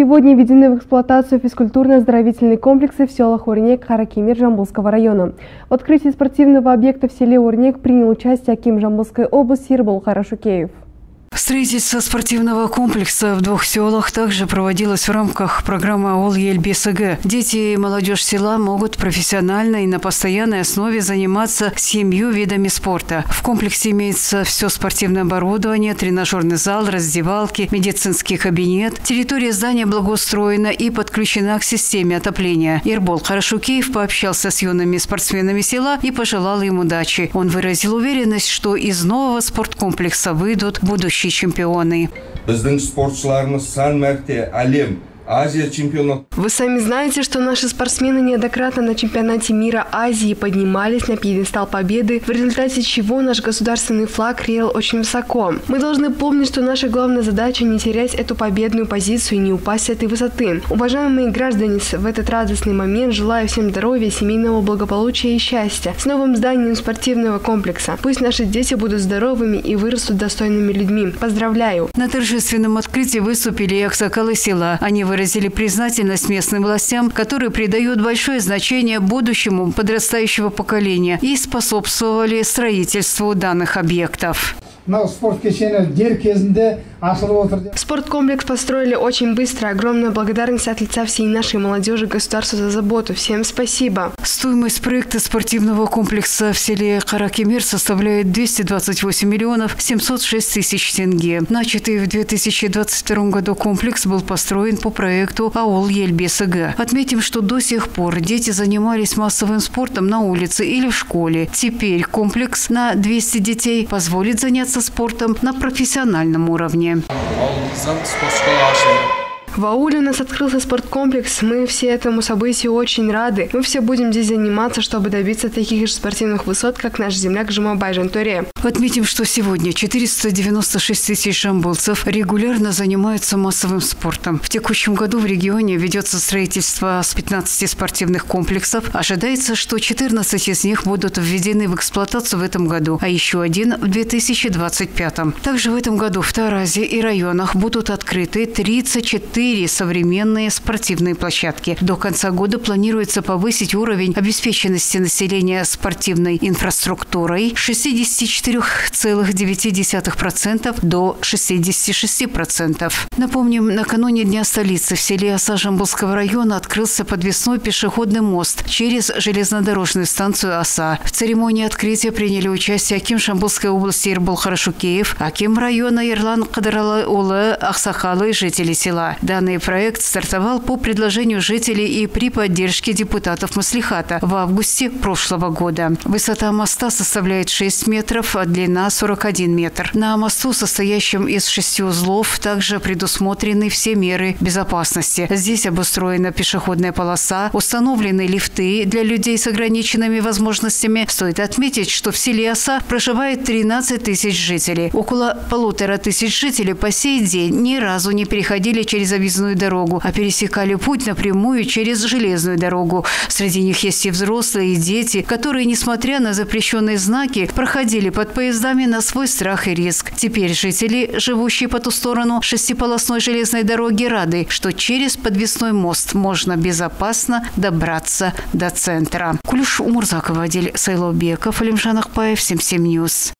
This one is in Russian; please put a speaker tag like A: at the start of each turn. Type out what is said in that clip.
A: Сегодня введены в эксплуатацию физкультурно-оздоровительные комплексы в селах Орнек, Харакимир Жамбылского района. В открытии спортивного объекта в селе Орнек принял участие аким Жамбылской области Ирбол Харашукеев.
B: Строительство спортивного комплекса в двух селах также проводилось в рамках программы АОЛ ЕЛьБСГ. Дети и молодежь села могут профессионально и на постоянной основе заниматься 7 видами спорта. В комплексе имеется все спортивное оборудование, тренажерный зал, раздевалки, медицинский кабинет. Территория здания благоустроена и подключена к системе отопления. Ирбол Харашукеев пообщался с юными спортсменами села и пожелал им удачи. Он выразил уверенность, что из нового спорткомплекса выйдут будущие чемпионы.
A: Вы сами знаете, что наши спортсмены неоднократно на чемпионате мира Азии поднимались на пьедестал победы, в результате чего наш государственный флаг реял очень высоко. Мы должны помнить, что наша главная задача – не терять эту победную позицию и не упасть с этой высоты. Уважаемые граждане, в этот радостный момент желаю всем здоровья, семейного благополучия и счастья. С новым зданием спортивного комплекса. Пусть наши дети будут здоровыми и вырастут достойными людьми. Поздравляю!
B: На торжественном открытии выступили и аксакалы села. Они выразили признательность местным властям, которые придают большое значение будущему подрастающего поколения и способствовали строительству данных объектов.
A: Спорткомплекс построили очень быстро. Огромная благодарность от лица всей нашей молодежи государству за заботу. Всем спасибо.
B: Стоимость проекта спортивного комплекса в селе Харакимир составляет 228 миллионов 706 тысяч тенге. Начатый в 2022 году комплекс был построен по проекту АОЛ ЕЛьБСГ. Отметим, что до сих пор дети занимались массовым спортом на улице или в школе. Теперь комплекс на 200 детей позволит заняться спортом на профессиональном уровне.
A: В ауле у нас открылся спорткомплекс. Мы все этому событию очень рады. Мы все будем здесь заниматься, чтобы добиться таких же спортивных высот, как наш земляк Жумабай Жантуре.
B: Отметим, что сегодня 496 тысяч жамбылцев регулярно занимаются массовым спортом. В текущем году в регионе ведется строительство с 15 спортивных комплексов. Ожидается, что 14 из них будут введены в эксплуатацию в этом году, а еще один в 2025. Также в этом году в Таразе и районах будут открыты 34 современные спортивные площадки. До конца года планируется повысить уровень обеспеченности населения спортивной инфраструктурой с 64,9% до 66%. Напомним, накануне Дня столицы в селе Оса Жамбылского района открылся подвесной пешеходный мост через железнодорожную станцию Оса. В церемонии открытия приняли участие аким Жамбылской области Ирбол Харашукеев, аким района Ерлан Кадралы-Улы, аксакалы и жители села. Данный проект стартовал по предложению жителей и при поддержке депутатов Маслихата в августе прошлого года. Высота моста составляет 6 метров, а длина 41 метр. На мосту, состоящем из 6 узлов, также предусмотрены все меры безопасности. Здесь обустроена пешеходная полоса, установлены лифты для людей с ограниченными возможностями. Стоит отметить, что в селе Оса проживает 13 тысяч жителей. Около 1500 жителей по сей день ни разу не переходили через объездную дорогу, а пересекали путь напрямую через железную дорогу. Среди них есть и взрослые, и дети, которые, несмотря на запрещенные знаки, проходили под поездами на свой страх и риск. Теперь жители, живущие по ту сторону шестиполосной железной дороги, рады, что через подвесной мост можно безопасно добраться до центра. Кулюш Умурзакова, Адель Сайлобеков, Алимжан Ахпаев, 77 News.